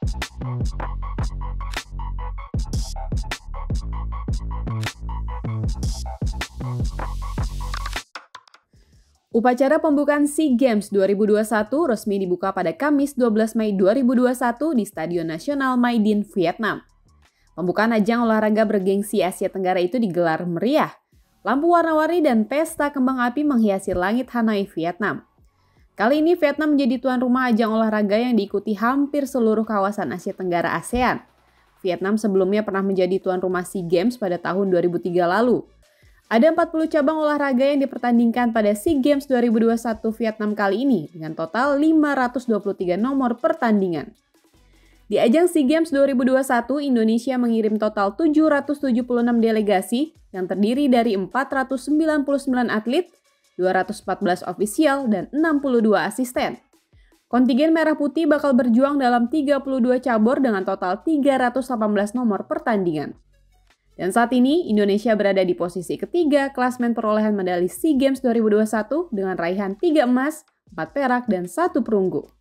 Upacara pembukaan SEA Games 2021 resmi dibuka pada Kamis 12 Mei 2021 di Stadion Nasional Mai Dinh, Vietnam. Pembukaan ajang olahraga bergengsi Asia Tenggara itu digelar meriah. Lampu warna-warni dan pesta kembang api menghiasi langit Hanoi, Vietnam. Kali ini Vietnam menjadi tuan rumah ajang olahraga yang diikuti hampir seluruh kawasan Asia Tenggara ASEAN. Vietnam sebelumnya pernah menjadi tuan rumah SEA Games pada tahun 2003 lalu. Ada 40 cabang olahraga yang dipertandingkan pada SEA Games 2021 Vietnam kali ini dengan total 523 nomor pertandingan. Di ajang SEA Games 2021, Indonesia mengirim total 776 delegasi yang terdiri dari 499 atlet, 214 ofisial, dan 62 asisten. Kontingen Merah Putih bakal berjuang dalam 32 cabur dengan total 318 nomor pertandingan. Dan saat ini, Indonesia berada di posisi ketiga klasmen perolehan medali SEA Games 2021 dengan raihan 3 emas, 4 perak, dan 1 perunggu.